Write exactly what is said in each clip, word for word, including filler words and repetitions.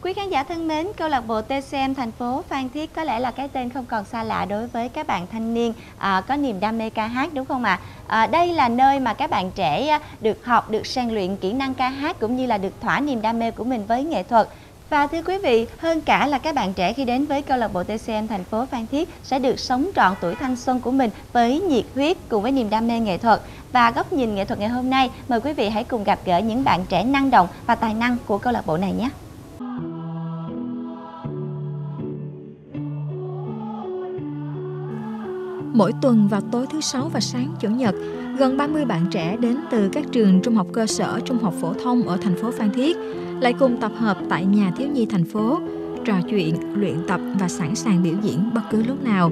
Quý khán giả thân mến, câu lạc bộ tê xê em thành phố Phan Thiết có lẽ là cái tên không còn xa lạ đối với các bạn thanh niên à, có niềm đam mê ca hát, đúng không ạ? À? À, đây là nơi mà các bạn trẻ được học, được rèn luyện kỹ năng ca hát cũng như là được thỏa niềm đam mê của mình với nghệ thuật. Và thưa quý vị, hơn cả là các bạn trẻ khi đến với câu lạc bộ tê xê em thành phố Phan Thiết sẽ được sống trọn tuổi thanh xuân của mình với nhiệt huyết cùng với niềm đam mê nghệ thuật. Và góc nhìn nghệ thuật ngày hôm nay, mời quý vị hãy cùng gặp gỡ những bạn trẻ năng động và tài năng của câu lạc bộ này nhé. Mỗi tuần vào tối thứ Sáu và sáng Chủ nhật, gần ba mươi bạn trẻ đến từ các trường trung học cơ sở, trung học phổ thông ở thành phố Phan Thiết lại cùng tập hợp tại nhà thiếu nhi thành phố, trò chuyện, luyện tập và sẵn sàng biểu diễn bất cứ lúc nào.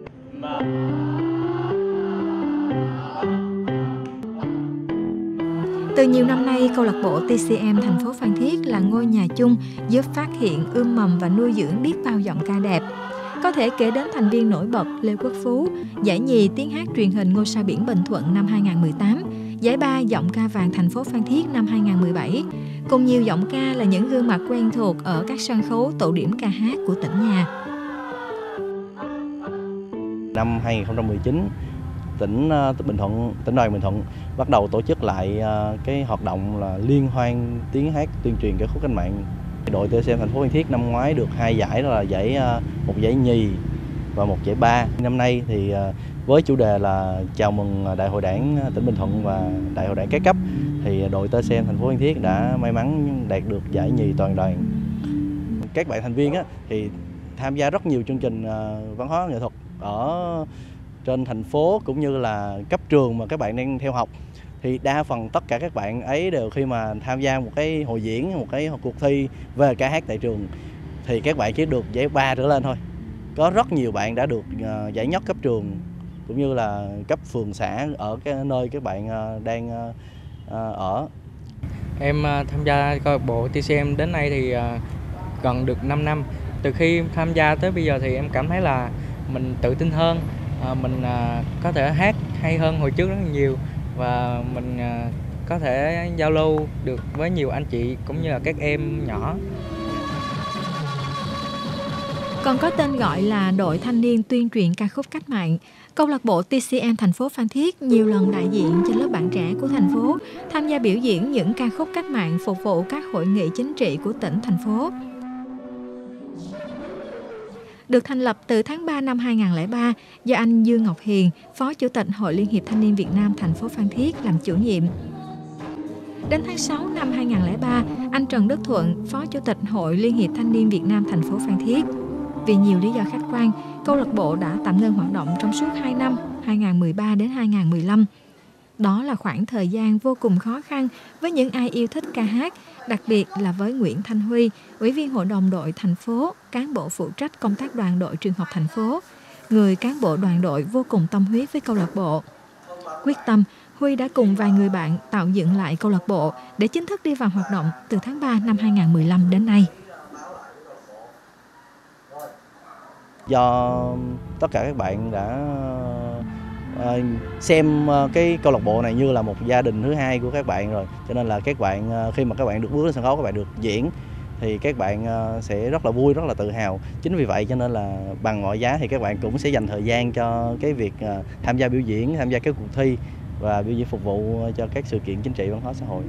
Từ nhiều năm nay, câu lạc bộ tê xê em thành phố Phan Thiết là ngôi nhà chung giúp phát hiện, ươm mầm và nuôi dưỡng biết bao giọng ca đẹp. Có thể kể đến thành viên nổi bật Lê Quốc Phú, giải nhì tiếng hát truyền hình Ngôi sao biển Bình Thuận năm hai nghìn không trăm mười tám, giải ba giọng ca vàng thành phố Phan Thiết năm hai nghìn không trăm mười bảy. Cùng nhiều giọng ca là những gương mặt quen thuộc ở các sân khấu tụ điểm ca hát của tỉnh nhà. Năm hai nghìn không trăm mười chín, tỉnh Bình Thuận, tỉnh đoàn Bình Thuận bắt đầu tổ chức lại cái hoạt động là liên hoan tiếng hát tuyên truyền ca khúc cách mạng. Đội tê xê em thành phố Phan Thiết năm ngoái được hai giải, đó là giải một giải nhì và một giải ba. Năm nay thì với chủ đề là chào mừng Đại hội Đảng tỉnh Bình Thuận và Đại hội Đảng các cấp, thì đội tê xê em thành phố Phan Thiết đã may mắn đạt được giải nhì toàn đoàn. Các bạn thành viên á, thì tham gia rất nhiều chương trình văn hóa nghệ thuật ở trên thành phố cũng như là cấp trường mà các bạn đang theo học. Thì đa phần tất cả các bạn ấy đều khi mà tham gia một cái hội diễn, một cái cuộc thi về ca hát tại trường thì các bạn chỉ được giải ba trở lên thôi. Có rất nhiều bạn đã được uh, giải nhất cấp trường cũng như là cấp phường xã ở cái nơi các bạn uh, đang uh, uh, ở. Em uh, tham gia câu lạc bộ tê xê em đến nay thì uh, gần được năm năm. Từ khi tham gia tới bây giờ thì em cảm thấy là mình tự tin hơn, uh, mình uh, có thể hát hay hơn hồi trước rất nhiều. Và mình có thể giao lưu được với nhiều anh chị cũng như là các em nhỏ. Còn có tên gọi là Đội Thanh niên tuyên truyền ca khúc cách mạng, câu lạc bộ tê xê em thành phố Phan Thiết nhiều lần đại diện cho lớp bạn trẻ của thành phố tham gia biểu diễn những ca khúc cách mạng phục vụ các hội nghị chính trị của tỉnh, thành phố. Được thành lập từ tháng ba năm hai nghìn không trăm lẻ ba do anh Dương Ngọc Hiền, Phó Chủ tịch Hội Liên hiệp Thanh niên Việt Nam thành phố Phan Thiết làm chủ nhiệm. Đến tháng sáu năm hai nghìn không trăm lẻ ba, anh Trần Đức Thuận, Phó Chủ tịch Hội Liên hiệp Thanh niên Việt Nam thành phố Phan Thiết. Vì nhiều lý do khách quan, câu lạc bộ đã tạm ngưng hoạt động trong suốt hai năm, hai nghìn không trăm mười ba đến hai nghìn không trăm mười lăm. Đó là khoảng thời gian vô cùng khó khăn với những ai yêu thích ca hát, đặc biệt là với Nguyễn Thanh Huy, Ủy viên Hội đồng đội thành phố, cán bộ phụ trách công tác đoàn đội trường học thành phố, người cán bộ đoàn đội vô cùng tâm huyết với câu lạc bộ. Quyết tâm, Huy đã cùng vài người bạn tạo dựng lại câu lạc bộ để chính thức đi vào hoạt động từ tháng ba năm hai nghìn không trăm mười lăm đến nay. Do tất cả các bạn đã xem cái câu lạc bộ này như là một gia đình thứ hai của các bạn rồi, cho nên là các bạn khi mà các bạn được bước lên sân khấu, các bạn được diễn thì các bạn sẽ rất là vui, rất là tự hào. Chính vì vậy cho nên là bằng mọi giá thì các bạn cũng sẽ dành thời gian cho cái việc tham gia biểu diễn, tham gia các cuộc thi và biểu diễn phục vụ cho các sự kiện chính trị văn hóa xã hội.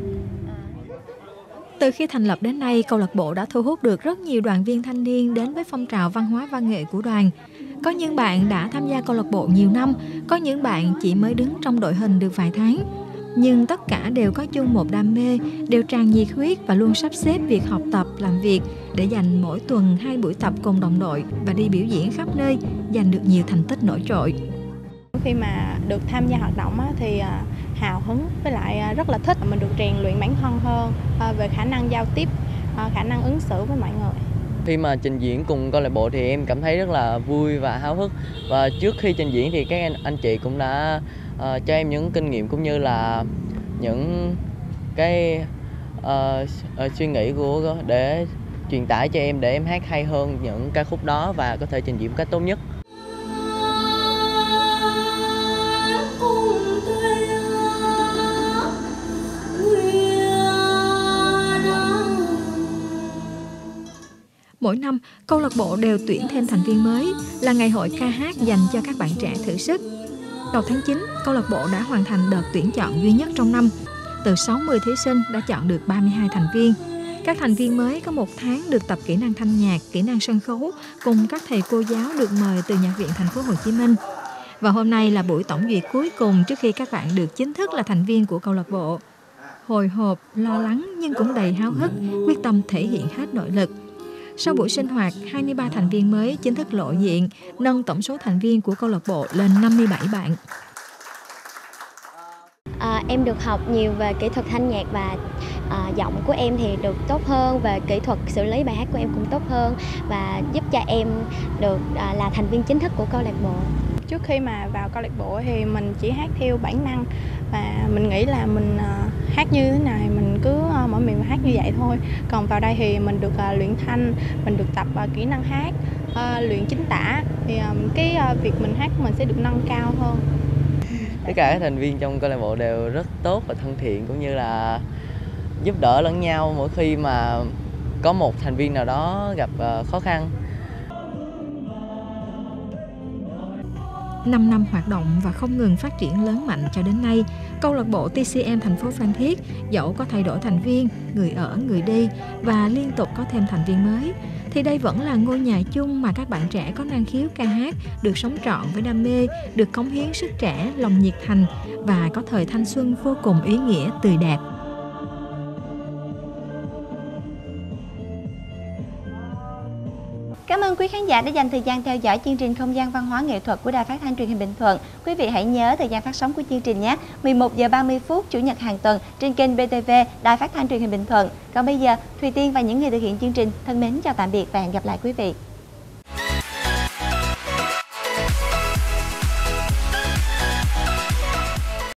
Từ khi thành lập đến nay, câu lạc bộ đã thu hút được rất nhiều đoàn viên thanh niên đến với phong trào văn hóa văn nghệ của đoàn. Có những bạn đã tham gia câu lạc bộ nhiều năm, có những bạn chỉ mới đứng trong đội hình được vài tháng. Nhưng tất cả đều có chung một đam mê, đều tràn nhiệt huyết và luôn sắp xếp việc học tập, làm việc để dành mỗi tuần hai buổi tập cùng đồng đội và đi biểu diễn khắp nơi, giành được nhiều thành tích nổi trội. Khi mà được tham gia hoạt động thì hào hứng với lại rất là thích, mình được rèn luyện bản thân hơn về khả năng giao tiếp, khả năng ứng xử với mọi người. Khi mà trình diễn cùng câu lạc bộ thì em cảm thấy rất là vui và háo hức. Và trước khi trình diễn thì các anh, anh chị cũng đã uh, cho em những kinh nghiệm cũng như là những cái uh, uh, suy nghĩ của để truyền tải cho em để em hát hay hơn những ca khúc đó và có thể trình diễn một cách tốt nhất. Mỗi năm, câu lạc bộ đều tuyển thêm thành viên mới, là ngày hội ca hát dành cho các bạn trẻ thử sức. Đầu tháng chín, câu lạc bộ đã hoàn thành đợt tuyển chọn duy nhất trong năm. Từ sáu mươi thí sinh đã chọn được ba mươi hai thành viên. Các thành viên mới có một tháng được tập kỹ năng thanh nhạc, kỹ năng sân khấu cùng các thầy cô giáo được mời từ Nhạc viện Thành phố Hồ Chí Minh. Và hôm nay là buổi tổng duyệt cuối cùng trước khi các bạn được chính thức là thành viên của câu lạc bộ. Hồi hộp, lo lắng nhưng cũng đầy háo hức, quyết tâm thể hiện hết nội lực. Sau buổi sinh hoạt, hai mươi ba thành viên mới chính thức lộ diện, nâng tổng số thành viên của câu lạc bộ lên năm mươi bảy bạn. À, em được học nhiều về kỹ thuật thanh nhạc và à, giọng của em thì được tốt hơn, về kỹ thuật xử lý bài hát của em cũng tốt hơn và giúp cho em được à, là thành viên chính thức của câu lạc bộ. Trước khi mà vào câu lạc bộ thì mình chỉ hát theo bản năng và mình nghĩ là mình uh, hát như thế này mình cứ uh, mỗi miệng mà hát như vậy thôi. Còn vào đây thì mình được uh, luyện thanh, mình được tập uh, kỹ năng hát, uh, luyện chính tả thì um, cái uh, việc mình hát của mình sẽ được nâng cao hơn. Tất cả các thành viên trong câu lạc bộ đều rất tốt và thân thiện, cũng như là giúp đỡ lẫn nhau mỗi khi mà có một thành viên nào đó gặp uh, khó khăn. năm năm hoạt động và không ngừng phát triển lớn mạnh cho đến nay, câu lạc bộ tê xê em thành phố Phan Thiết dẫu có thay đổi thành viên, người ở, người đi và liên tục có thêm thành viên mới, thì đây vẫn là ngôi nhà chung mà các bạn trẻ có năng khiếu ca hát được sống trọn với đam mê, được cống hiến sức trẻ, lòng nhiệt thành và có thời thanh xuân vô cùng ý nghĩa, tươi đẹp. Cảm ơn quý khán giả đã dành thời gian theo dõi chương trình Không gian văn hóa nghệ thuật của Đài Phát thanh Truyền hình Bình Thuận. Quý vị hãy nhớ thời gian phát sóng của chương trình nhé, mười một giờ ba mươi phút Chủ nhật hàng tuần trên kênh bê tê vê Đài Phát thanh Truyền hình Bình Thuận. Còn bây giờ, Thùy Tiên và những người thực hiện chương trình thân mến chào tạm biệt và hẹn gặp lại quý vị.